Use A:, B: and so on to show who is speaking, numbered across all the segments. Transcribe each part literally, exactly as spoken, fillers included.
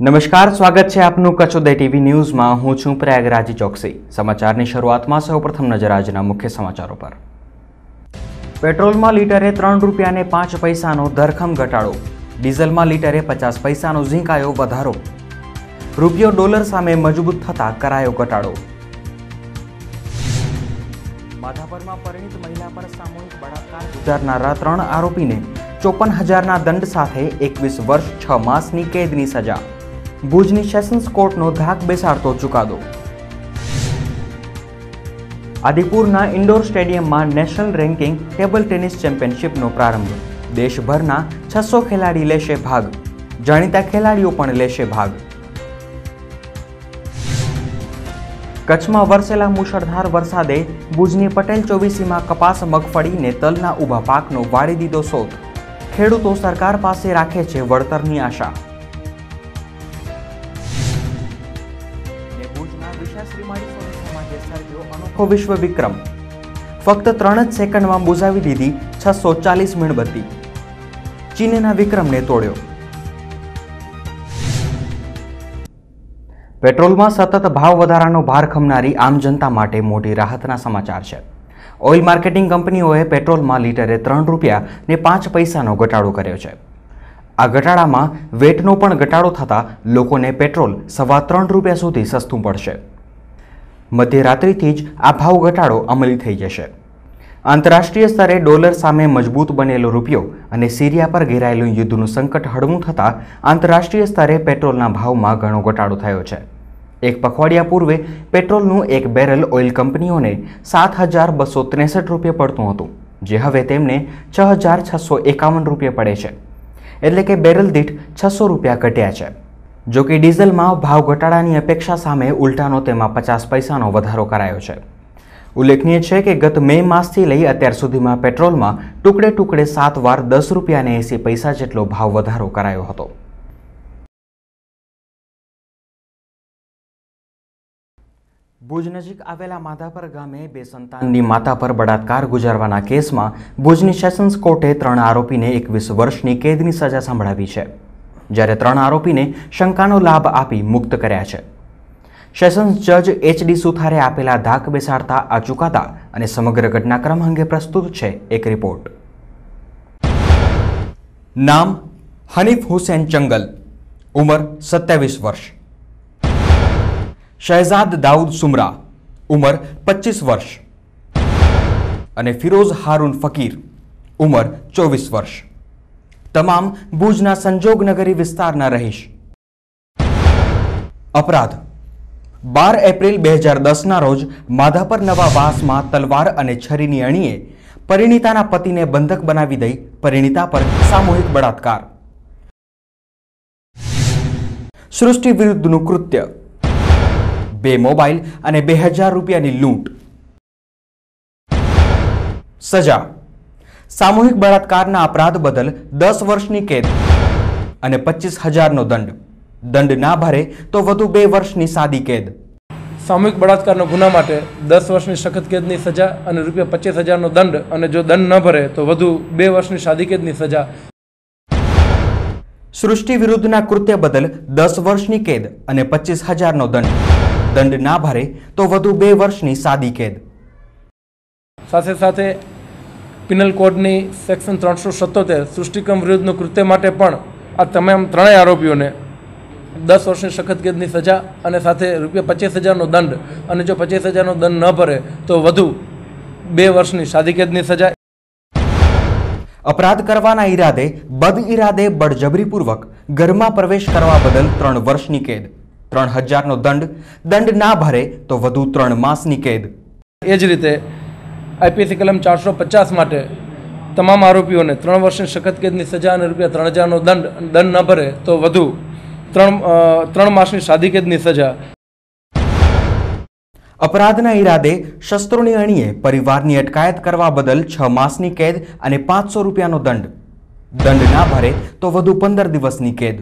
A: નમસ્કાર, સ્વાગત છે આપનું કચ્છ ઉદય ટીવી ન્યૂઝમાં। હું છું પ્રયાગરાજ ચોકસી। સમાચારની શરૂઆતમાં સૌપ્રથમ નજર આજના મુખ્ય સમાચારો પર। પેટ્રોલમાં લીટરે ત્રણ રૂપિયાને પાંચ પૈસાનો ધરખમ ઘટાડો, ડીઝલમાં લીટરે પચાસ પૈસાનો ઝીંકાયો વધારો, રૂપિયો ડોલર સામે મજબૂત થતા કરાયો ઘટાડો। માધાપરમાં પરિણીત મહિલા પર સામૂહિક બળાત્કાર ગુજારનારા ત્રણ આરોપીને ચોપન હજારના દંડ સાથે એકવીસ વર્ષ છ માસની કેદની સજા। ભુજની સેશન્સ કોર્ટનો ધાક બેસાડતો ચુકાદો। આદિપુરના ઇન્ડોર સ્ટેડિયમમાં નેશનલ રેન્કિંગ ટેબલ ટેનિસ ચેમ્પિયનશિપનો પ્રારંભ। દેશભરના છસો ખેલાડી લેશે ભાગ, જાણીતા ખેલાડીઓ પણ લેશે ભાગ। કચ્છમાં વરસેલા મુશળધાર વરસાદે ભુજની પટેલ ચોવીસીમાં કપાસ, મગફળી ને તલના ઊભા પાકનો વાળી દીધો સોથ। ખેડૂતો સરકાર પાસે રાખે છે વળતરની આશા। अनोखो विश्व विक्रम, फक्त त्रण ज सेकंड में बुझावी दीधी छसो चालीस मीणबत्ती। चीनना विक्रम ने तोड्यो। पेट्रोल में सतत भाव वधारानो भार खमनारी आम जनता माटे मोटी राहतना समाचार है। ऑइल मार्केटिंग कंपनीओए पेट्रोल में लीटरे त्रण रूपिया ने पांच पैसानो घटाडो कर्यो छे। आ घटाडामां वेटनो पण घटाडो थता लोकोने पेट्रोल सवा त्रण रूपिया सुधी सस्तुं पड़शे। मध्यरात्रिथी ज आ भाव घटाडो अमली थई जशे। आंतरराष्ट्रीय स्तरे डॉलर सामे मजबूत बनेलो रूपियो अने सीरिया पर घेरायेलुं युद्धनुं संकट हळवुं थता आंतरराष्ट्रीय स्तरे पेट्रोलना भावमां घणो घटाडो थयो छे। एक पखवाडिया पूर्वे पेट्रोलनुं एक बेरल ऑइल कंपनीओने सात हज़ार बसो त्रेसठ रूपिया पड़तुं हतुं, जे हवे तेमने छ हज़ार छसो एकावन रूपिया पड़े छे, एटले के बेरल दीठ छसो रूपिया घट्या छे। जो कि डीजल में भाव घटाड़ानी अपेक्षा सामे उल्टानो तेमां पचास पैसानो वधारो करायो छे। उल्लेखनीय है कि गत मे मासथी लई अत्यार सुधीमां पेट्रोल में टुकड़े टुकड़े सात वार दस रूपिया ने एसी पैसा जेटलो भाव वधारो करायो हतो। भुज नजीक आवेला माधापर गामे बे संताननी माता पर बलात्कार गुजारवाना केसमां भुजनी सेशन्स कोर्टे त्रण आरोपीने एकवीस वर्षनी केदनी सजा संभळावी छे, જ્યારે ત્રણ આરોપીને શંકાનો લાભ આપી મુક્ત કર્યા છે। સેશન્સ જજ એચ ડી સુથારે આપેલા ધાક બેસાડતા આ ચુકાદા અને સમગ્ર ઘટનાક્રમ અંગે પ્રસ્તુત છે એક રિપોર્ટ। નામ હનીફ હુસૈન ચંગલ, ઉંમર સત્યાવીસ વર્ષ। શહેજાદ દાઉદ સુમરા, ઉંમર પચીસ વર્ષ અને ફિરોઝ હારૂન ફકીર, ઉંમર ચોવીસ વર્ષ। તમામ ભુજના સંજોગનગરી વિસ્તારના રહીશ। અપરાધ બાર એપ્રિલ બે હજાર દસના રોજ માધાપર નવા વાસમાં તલવાર અને છરીની અણીએ પરિણીતાના પતિને બંધક બનાવી દઈ પરિણીતા પર સામૂહિક બળાત્કાર। સૃષ્ટિ વિરુદ્ધનું કૃત્ય, બે મોબાઈલ અને બે હજાર રૂપિયાની લૂંટ। સજા सामूहिक बलात्कारना अपराध बदल दस वर्षनी केद अने पच्चीस हजारनो दंड। दंड ना भरे तो वधु बे वर्षनी सादी केद।
B: सामूहिक बलात्कारना गुना माटे दस वर्षनी सखत केदनी सजा अने रूपिया पच्चीस हजारनो दंड अने जो दंड न भरे तो वधु बे वर्षनी सादी केदनी सजा।
A: सृष्टि विरुद्धना कृत्य बदल दस वर्षनी केद अने पच्चीस हजारनो दंड। दंड ना भरे तो वधु बे वर्षनी सादी केद।
B: साथे साथे पिनल कोडनी सेक्शन त्रणसो सत्तोतेर सृष्टिक्रम विरुद्धનું કૃત્ય માટે પણ આ તમામ ત્રણેય આરોપીઓને દસ વર્ષની સખત કેદની સજા અને સાથે રૂપિયા પચીસ હજારનો દંડ અને જો પચીસ હજારનો દંડ ન ભરે તો વધુ બે વર્ષની સાદી કેદની સજા।
A: अपराध करवाना इरादे बद इरादे बळजबरीपूर्वक घरमां प्रवेश करवा बदल त्रण वर्षनी केद, त्रण हजारनो दंड। दंड ना भरे तो वधु त्रण मासनी केद।
B: ए ज रीते आईपीसी कलम चार सौ पचास माटे तमाम आरोपीओने त्रण वर्षनी सखत केदनी सजा और रूपिया त्रण हजारनो दंड दंड न भरे तो वधु त्रण त्रण मासनी सादी केदनी सजा।
A: अपराधना इरादे शस्त्रोनी अणीए परिवारनी अटकायत करवा बदल छ मासनी केद और पांच सौ रूपियानो दंड। दंड ना भरे तो वधु पंदर दिवसनी केद।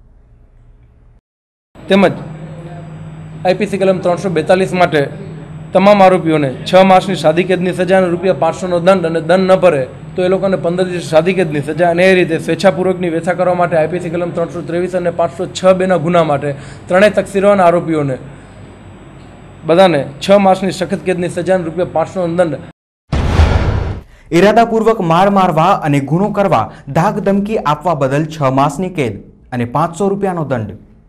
B: तेमज आईपीसी कलम त्रण सौ बेतालीस माटे तमाम आरोपीओने छ मासनी सादी केदनी सजा और रूपिया पांच सौ नो दंड और दंड न भरे તો એ લોકોને પંદર દિવસ સાદી કેદની સજા અને એ રીતે સ્વેચ્છાપૂર્વકની વેચા કરવા માટે આઈપીસી કલમ ત્રણસો ત્રેવીસ અને પાંચસો છ બેના ગુના માટે ત્રણેય તકસીરોના આરોપીઓને બધાને છ માસની સખત કેદની સજા અને રૂપિયા પાંચસો દંડ.
A: ઇરાદાપૂર્વક માર મારવા અને ગુનો કરવા ધાક ધમકી આપવા બદલ છ માસની કેદ અને પાંચસો રૂપિયાનો દંડ.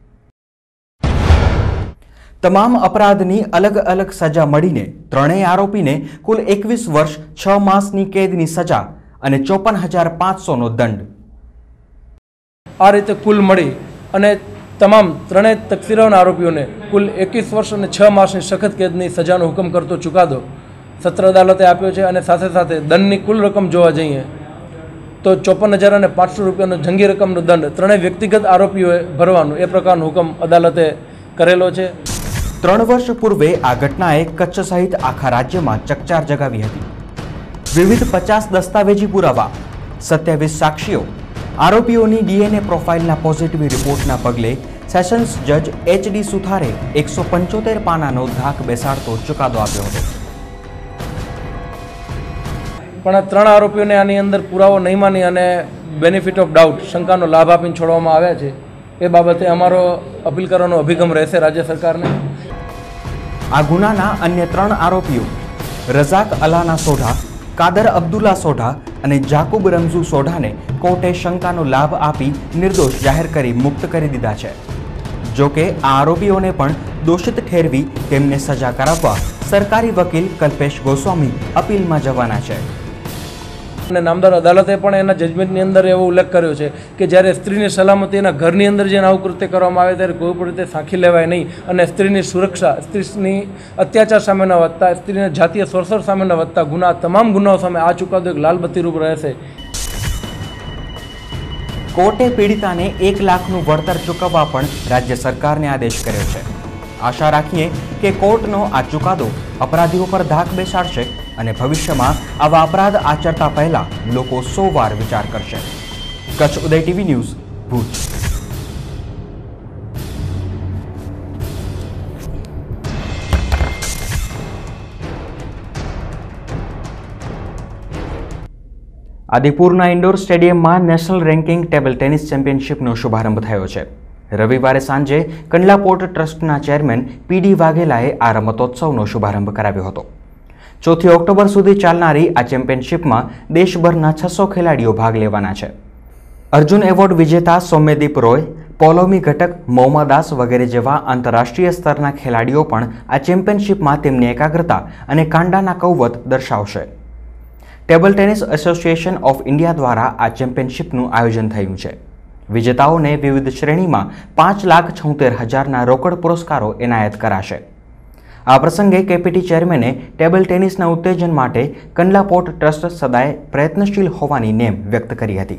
A: તમામ અપરાધની અલગ અલગ સજા મળીને ત્રણેય આરોપીને કુલ એકવીસ વર્ષ છ માસની કેદની સજા અને ચોપન હજાર પાંચસોનો દંડ.
B: આ રીતે કુલ મળી અને તમામ ત્રણેય તકસીરોના આરોપીઓને કુલ એકવીસ વર્ષ અને છ માસની સખત કેદની સજાનો હુકમ કરતો ચુકાદો સત્ર અદાલતે આપ્યો છે. અને સાથે સાથે દંડની કુલ રકમ જોવા જઈએ તો ચોપન હજાર અને પાંચસો રૂપિયાનો જંગી રકમનો દંડ ત્રણેય વ્યક્તિગત આરોપીઓએ ભરવાનો એ પ્રકારનો હુકમ અદાલતે કરેલો છે.
A: ત્રણ વર્ષ પૂર્વે આ ઘટનાએ કચ્છ સહિત આખા રાજ્યમાં ચકચાર જગાવી હતી. વિવિધ પચાસ દસ્તાવેજી પુરાવા, સત્યાવીસ સાક્ષીઓ, આરોપીઓની ડીએનએ પ્રોફાઇલના પોઝિટિવ રિપોર્ટના પગલે સેશન્સ જજ એચ ડી સુથારે એકસો પંચોતેર પાનાનો ધાક બેસાડતો ચુકાદો આપ્યો હતો.
B: પણ આ ત્રણ આરોપીઓને આની અંદર પુરાવો નહીં માની અને બેનિફિટ ઓફ ડાઉટ શંકાનો લાભ આપીને છોડવામાં આવ્યા છે. એ બાબતે અમારો અપીલ કરવાનો અભિગમ રહેશે રાજ્ય સરકારને.
A: આ ગુનાના અન્ય ત્રણ આરોપીઓ રઝાક અલાના સોઢા, કાદર અબ્દુલ્લા સોઢા અને જાકુબ રમઝુ સોઢાને કોર્ટે શંકાનો લાભ આપી નિર્દોષ જાહેર કરી મુક્ત કરી દીધા છે. જોકે આ આરોપીઓને પણ દોષિત ઠેરવી તેમને સજા કરાવવા સરકારી વકીલ કલ્પેશ ગોસ્વામી અપીલમાં જવાના છે.
B: અને નામદાર અદાલતે પણ એના જજમેન્ટની અંદર એવો ઉલ્લેખ કર્યો છે કે જ્યારે સ્ત્રીની સલામતી એના ઘરની અંદર જેને આવું કૃત્ય કરવામાં આવે ત્યારે કોઈ પણ રીતે સાંખી લેવાય નહીં અને સ્ત્રીની સુરક્ષા, સ્ત્રીની અત્યાચાર સામેના વધતા, સ્ત્રીના જાતીય શોષણ સામેના વધતા ગુના, તમામ ગુનાઓ સામે આ ચુકાદો એક લાલબત્તી રૂપ રહેશે.
A: કોર્ટે પીડિતાને એક લાખનું વળતર ચૂકવવા પણ રાજ્ય સરકારને આદેશ કર્યો છે. આશા રાખીએ કે કોર્ટનો આ ચુકાદો અપરાધીઓ પર ધાક બેસાડશે અને ભવિષ્યમાં આવા અપરાધ આચરતા પહેલા લોકો સો વાર વિચાર કરશે. Kutch Uday TV news, Bhuj. આદિપુરના ઇન્ડોર સ્ટેડિયમમાં નેશનલ રેન્કિંગ ટેબલ ટેનિસ ચેમ્પિયનશિપનો શુભારંભ થયો છે. રવિવારે સાંજે કંડલા પોર્ટ ટ્રસ્ટના ચેરમેન પી ડી વાઘેલાએ આ રમતોત્સવનો શુભારંભ કરાવ્યો હતો. ચોથી ઓક્ટોબર સુધી ચાલનારી આ ચેમ્પિયનશિપમાં દેશભરના છસો ખેલાડીઓ ભાગ લેવાના છે. અર્જુન એવોર્ડ વિજેતા સૌમ્યદીપ રોય, પોલોમી ઘટક, મોમા દાસ વગેરે જેવા આંતરરાષ્ટ્રીય સ્તરના ખેલાડીઓ પણ આ ચેમ્પિયનશિપમાં તેમની એકાગ્રતા અને કાંડાના કૌવત દર્શાવશે. Table tennis association of India દ્વારા આ ચેમ્પિયનશિપનું આયોજન થયું છે. વિજેતાઓને વિવિધ શ્રેણીમાં પાંચ લાખ છોતેર હજારના રોકડ પુરસ્કારો એનાયત કરાશે. આ પ્રસંગે કેપીટી ચેરમેને ટેબલ ટેનિસના ઉત્તેજન માટે કંડલા પોર્ટ ટ્રસ્ટ સદાય પ્રયત્નશીલ હોવાની નેમ વ્યક્ત કરી હતી.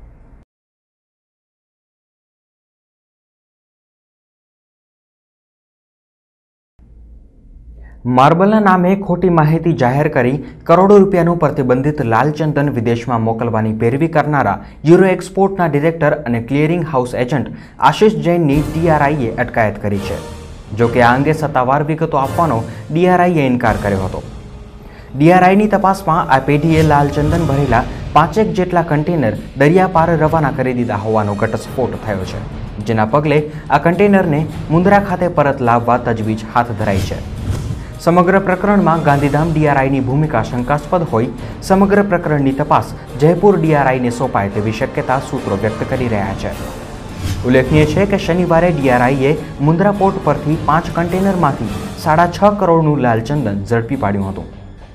A: માર્બલના નામે ખોટી માહિતી જાહેર કરી કરોડો રૂપિયાનું પ્રતિબંધિત લાલચંદન વિદેશમાં મોકલવાની પેરવી કરનારા યુરો એક્સપોર્ટના ડિરેક્ટર અને ક્લિયરિંગ હાઉસ એજન્ટ આશિષ જૈનની ડીઆરઆઈએ અટકાયત કરી છે. જોકે આ અંગે સત્તાવાર વિગતો આપવાનો ડીઆરઆઈએ ઇનકાર કર્યો હતો. ડીઆરઆઈની તપાસમાં આ પેઢીએ લાલચંદન ભરેલા પાંચેક જેટલા કન્ટેનર દરિયા પાર રવાના કરી દીધા હોવાનો ઘટસ્ફોટ થયો છે, જેના પગલે આ કન્ટેનરને મુન્દ્રા ખાતે પરત લાવવા તજવીજ હાથ ધરાઈ છે. સમગ્ર પ્રકરણમાં ગાંધીધામ ડીઆરઆઈની ભૂમિકા શંકાસ્પદ હોઈ સમગ્ર પ્રકરણની તપાસ જયપુર ડીઆરઆઈને સોંપાય તેવી શક્યતા સૂત્રો વ્યક્ત કરી રહ્યા છે. ઉલ્લેખનીય છે કે શનિવારે ડીઆરઆઈએ મુન્દ્રા પોર્ટ પરથી પાંચ કન્ટેનરમાંથી સાડા છ કરોડનું લાલચંદન ઝડપી પાડ્યું હતું.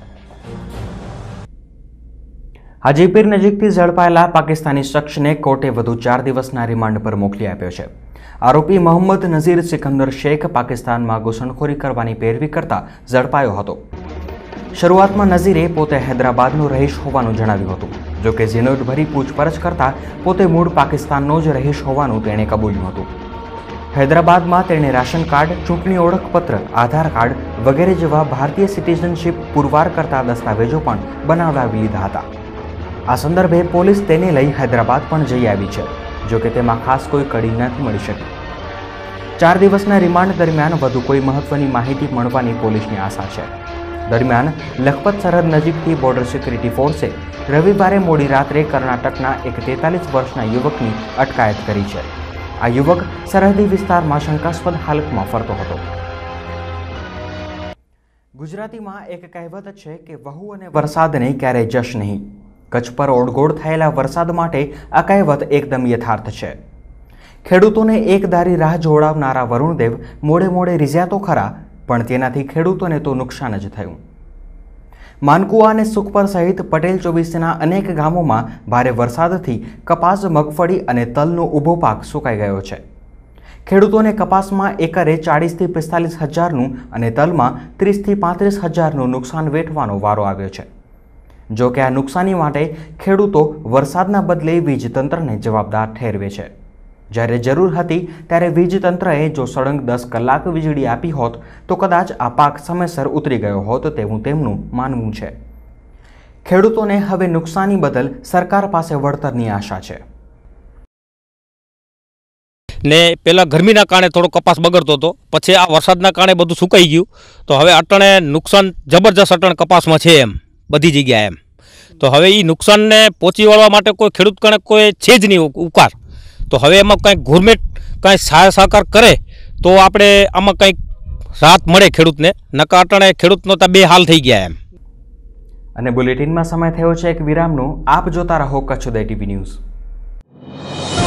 A: હાજીપીર નજીકથી ઝડપાયેલા પાકિસ્તાની શખ્સને કોર્ટે વધુ ચાર દિવસના રિમાન્ડ પર મોકલી આપ્યો છે. આરોપી મોહમ્મદ નઝીર સિકંદર શેખ પાકિસ્તાનમાં ઘૂસણખોરી કરવાની પેરવી કરતા ઝડપાયો હતો. શરૂઆતમાં નઝીરે પોતે હૈદરાબાદનો રહીશ હોવાનું જણાવ્યું હતું. જોકે ઝીણવટભરી પૂછપરછ કરતા પોતે મૂળ પાકિસ્તાનનો જ રહીશ હોવાનું તેણે કબૂલ્યું હતું. હૈદરાબાદમાં તેણે રાશન કાર્ડ, ચૂંટણી ઓળખપત્ર, આધાર કાર્ડ વગેરે જેવા ભારતીય સિટીઝનશીપ પુરવાર કરતા દસ્તાવેજો પણ બનાવડાવી લીધા હતા. આ સંદર્ભે પોલીસ તેને લઈ હૈદરાબાદ પણ જઈ આવી છે. જોકે તેમાં ખાસ કોઈ કડી નથી મળી શકી. ચાર દિવસના રિમાન્ડ દરમિયાન વધુ કોઈ મહત્વની માહિતી મળવાની પોલીસની આશા છે. દરમિયાન લખપત સરહદ નજીકથી બોર્ડર સિક્યુરિટી ફોર્સે રવિવારે મોડી રાત્રે કર્ણાટકના એક તેતાલીસ વર્ષના યુવકની અટકાયત કરી છે. આ યુવક સરહદી વિસ્તારમાં શંકાસ્પદ હાલતમાં ફરતો હતો. ગુજરાતીમાં એક કહેવત છે કે વહુ અને વરસાદને ક્યારેય જશ નહીં. કચ્છ પર ઓળગોળ થયેલા વરસાદ માટે આ કહેવત એકદમ યથાર્થ છે. ખેડૂતોને એક ધારી રાહ જોડાવનારા વરુણદેવ મોડે મોડે રીઝ્યા તો ખરા, પણ તેનાથી ખેડૂતોને તો નુકસાન જ થયું. માનકુવા અને સુખપર સહિત પટેલ ચોવીસના અનેક ગામોમાં ભારે વરસાદથી કપાસ, મગફળી અને તલનો ઊભો પાક સુકાઈ ગયો છે. ખેડૂતોને કપાસમાં એકરે ચાળીસથી પિસ્તાલીસ હજારનું અને તલમાં ત્રીસથી પાંત્રીસ હજારનું નુકસાન વેઠવાનો વારો આવ્યો છે. જો કે આ નુકસાની માટે ખેડૂતો વરસાદના બદલે વીજતંત્રને જવાબદાર ઠેરવે છે. જ્યારે જરૂર હતી ત્યારે વીજતંત્રએ જો સળંગ દસ કલાક વીજળી આપી હોત તો કદાચ આ પાક સમયસર ઉતરી ગયો હોત તેવું તેમનું માનવું છે. ખેડૂતોને હવે નુકસાની બદલ સરકાર પાસે વળતરની આશા છે.
C: ને પહેલાં ગરમીના કારણે થોડો કપાસ બગડતો હતો, પછી આ વરસાદના કારણે બધું સુકાઈ ગયું, તો હવે અટણે નુકસાન જબરજસ્ત અટણ કપાસમાં છે એમ બધી જગ્યાએ એમ. તો હવે એ નુકસાનને પહોંચી વળવા માટે કોઈ ખેડૂત કણે કોઈ છે જ નહીં ઉકાર. તો હવે એમાં કંઈક ગવર્મેન્ટ કાંઈ સહાય સહકાર કરે તો આપણે આમાં કંઈક રાહત મળે ખેડૂતને, નકા અટણે ખેડૂતનો તો બે હાલ થઈ ગયા એમ.
A: અને બુલેટિનમાં સમય થયો છે એક વિરામનો. આપ જોતા રહો કચ્છ ઉદય ટીવી ન્યૂઝ.